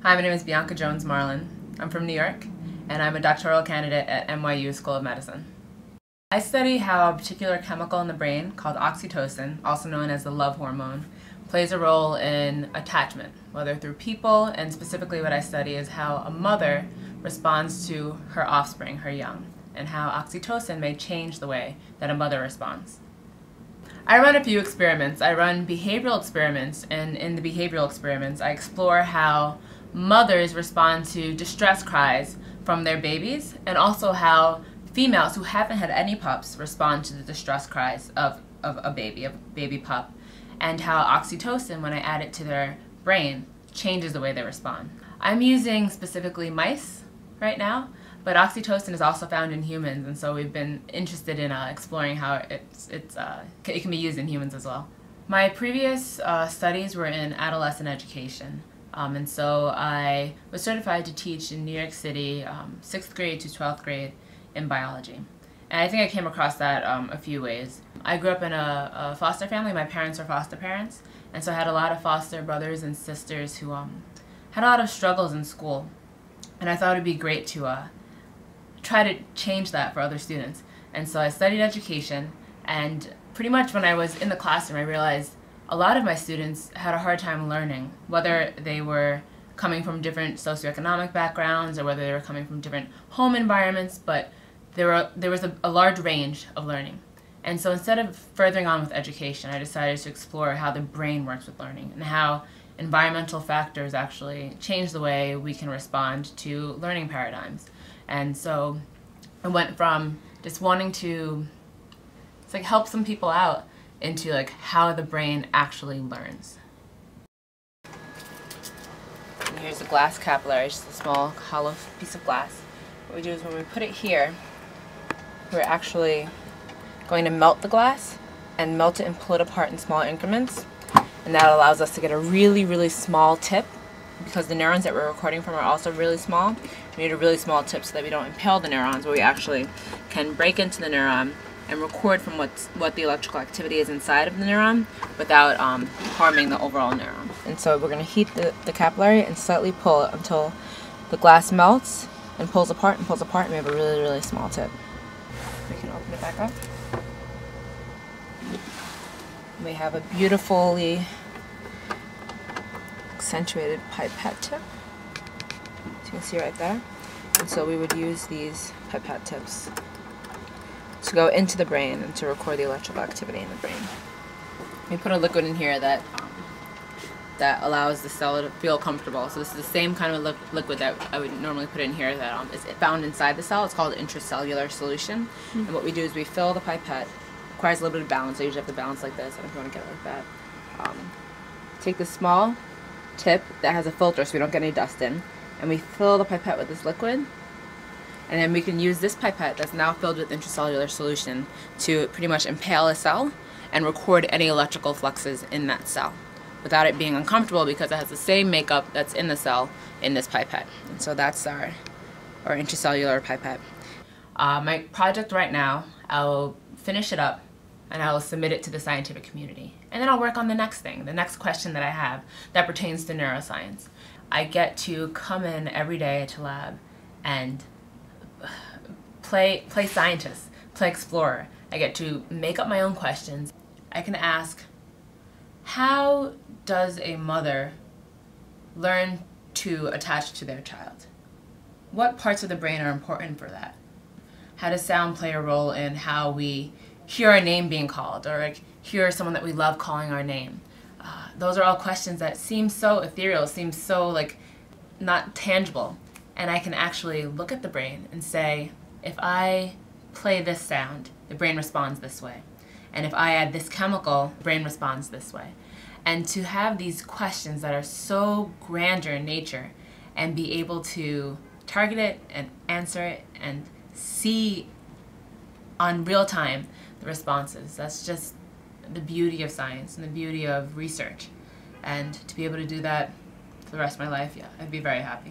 Hi, my name is Bianca Jones Marlin. I'm from New York, and I'm a doctoral candidate at NYU School of Medicine. I study how a particular chemical in the brain called oxytocin, also known as the love hormone, plays a role in attachment, whether through people, and specifically what I study is how a mother responds to her offspring, her young, and how oxytocin may change the way that a mother responds. I run a few experiments. I run behavioral experiments, and in the behavioral experiments I explore how mothers respond to distress cries from their babies, and also how females who haven't had any pups respond to the distress cries of a baby pup, and how oxytocin, when I add it to their brain, changes the way they respond. I'm using specifically mice right now, but oxytocin is also found in humans, and so we've been interested in exploring how it can be used in humans as well. My previous studies were in adolescent education, and so I was certified to teach in New York City 6th grade to 12th grade in biology. And I think I came across that a few ways. I grew up in a foster family. My parents were foster parents, and so I had a lot of foster brothers and sisters who had a lot of struggles in school. And I thought it would be great to try to change that for other students. And so I studied education, and pretty much when I was in the classroom I realized a lot of my students had a hard time learning, whether they were coming from different socioeconomic backgrounds or whether they were coming from different home environments, but there was a large range of learning. And so instead of furthering on with education, I decided to explore how the brain works with learning and how environmental factors actually change the way we can respond to learning paradigms. And so I went from just wanting to help some people out into how the brain actually learns. And here's a glass capillary, just a small hollow piece of glass. What we do is when we put it here, we're actually going to melt the glass and melt it and pull it apart in small increments. And that allows us to get a really, really small tip, because the neurons that we're recording from are also really small. We need a really small tip so that we don't impale the neurons, but we actually can break into the neuron and record from what the electrical activity is inside of the neuron without harming the overall neuron. And so we're going to heat the capillary and slightly pull it until the glass melts and pulls apart, and we have a really, really small tip. We can open it back up. We have a beautifully accentuated pipette tip, as you can see right there. And so we would use these pipette tips to go into the brain and to record the electrical activity in the brain. We put a liquid in here that allows the cell to feel comfortable. So this is the same kind of liquid that I would normally put in here that is found inside the cell. It's called intracellular solution. And what we do is we fill the pipette. It requires a little bit of balance. I usually have to balance like this. I don't know if you want to get it like that. Take this small tip that has a filter so we don't get any dust in, and we fill the pipette with this liquid. And then we can use this pipette that's now filled with intracellular solution to pretty much impale a cell and record any electrical fluxes in that cell without it being uncomfortable, because it has the same makeup that's in the cell in this pipette. And so that's our intracellular pipette. My project right now, I'll finish it up and I will submit it to the scientific community. And then I'll work on the next thing, the next question that I have that pertains to neuroscience. I get to come in every day to lab and play scientist, play explorer. I get to make up my own questions. I can ask, how does a mother learn to attach to their child? What parts of the brain are important for that? How does sound play a role in how we hear our name being called, or hear someone that we love calling our name? Those are all questions that seem so ethereal, seem so not tangible. And I can actually look at the brain and say, if I play this sound, the brain responds this way. And if I add this chemical, the brain responds this way. And to have these questions that are so grandeur in nature and be able to target it and answer it and see on real time the responses, that's just the beauty of science and the beauty of research. And to be able to do that for the rest of my life, yeah, I'd be very happy.